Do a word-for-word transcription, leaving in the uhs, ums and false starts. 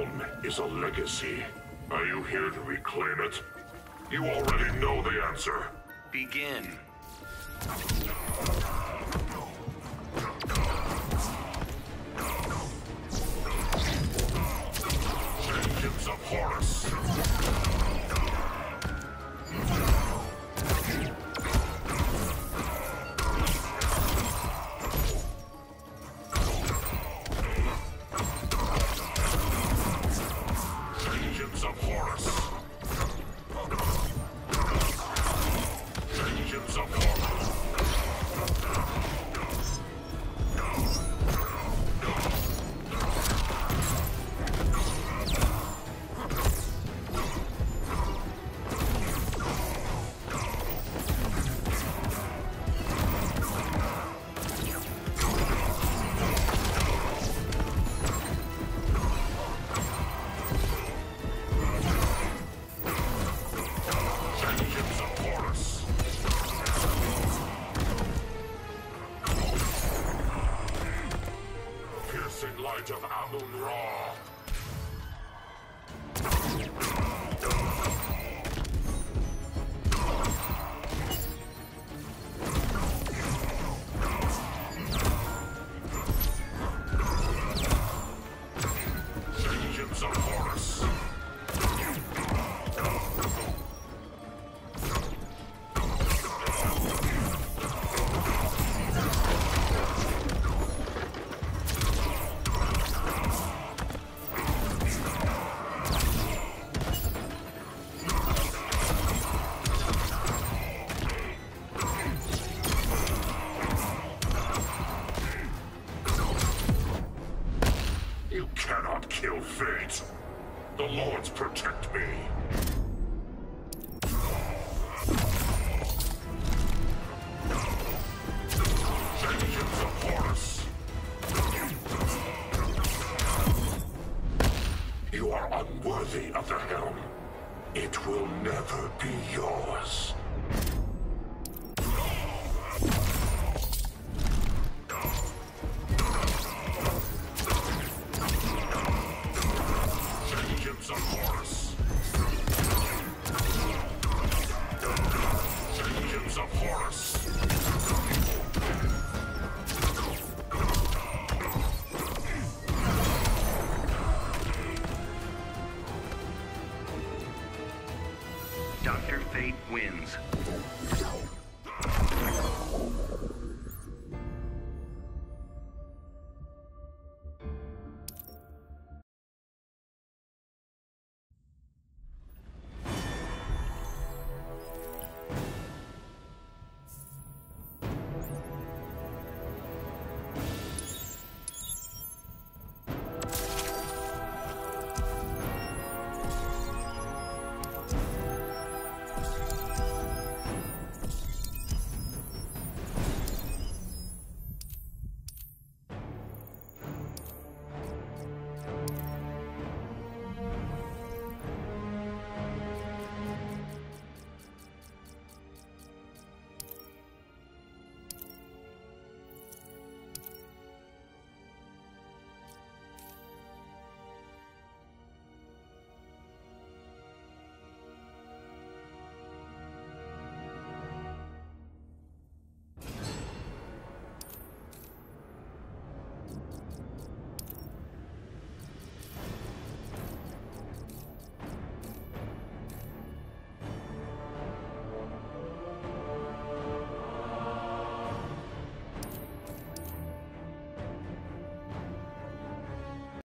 helm is a legacy. Are you here to reclaim it? You already know the answer. Begin. Vengeance of Horus. Vengeance of Horus. Vengeance of Horus. Light of Amun-Ra. Vengeance of Horus. You cannot kill fate. The Lords protect me. Vengeance of Horus. You are unworthy of the helm. It will never be yours. Vengeance of Horus. Vengeance of Horus. Doctor Fate wins.